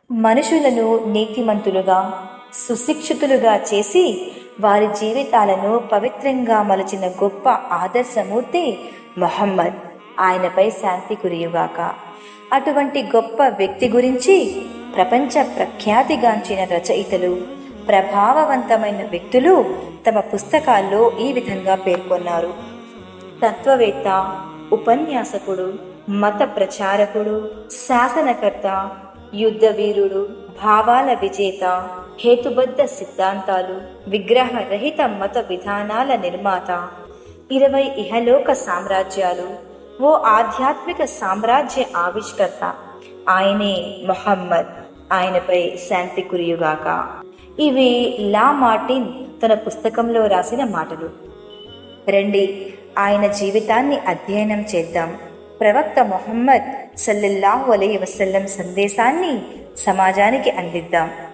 మనుషులను నీతిమంతులుగా, సుశిక్షితులుగా చేసి వారి జీవితాలను పవిత్రంగా మలచిన గొప్ప ఆదర్శమూర్తి మొహమ్మద్. ఆయనపై శాంతి కురియుగాక. అటువంటి గొప్ప వ్యక్తి గురించి ప్రపంచ ప్రఖ్యాతిగాంచిన రచయితలు, ప్రభావవంతమైన వ్యక్తులు తమ పుస్తకాల్లో ఈ విధంగా పేర్కొన్నారు. తత్వవేత్త, ఉపన్యాసకుడు, మత ప్రచారకుడు, శాసనకర్త, యుద్ధవీరుడు, భావాల విజేత, హేతుబద్ధ సిద్ధాంతాలు, విగ్రహరహిత మత విధానాల నిర్మాత, 20 ఇహలోక సామ్రాజ్యాలు, ఓ ఆధ్యాత్మిక సామ్రాజ్య ఆవిష్కర్త ఆయనే మొహమ్మద్. ఆయనపై శాంతి కురియుగాక. ఇవి లా మార్టిన్ తన పుస్తకంలో రాసిన మాటలు. రండి, ఆయన జీవితాన్ని అధ్యయనం చేద్దాం. ప్రవక్త మొహమ్మద్ సల్లల్లాహు అలైహి వసల్లం సందేశాన్ని సమాజానికి అందిద్దాం.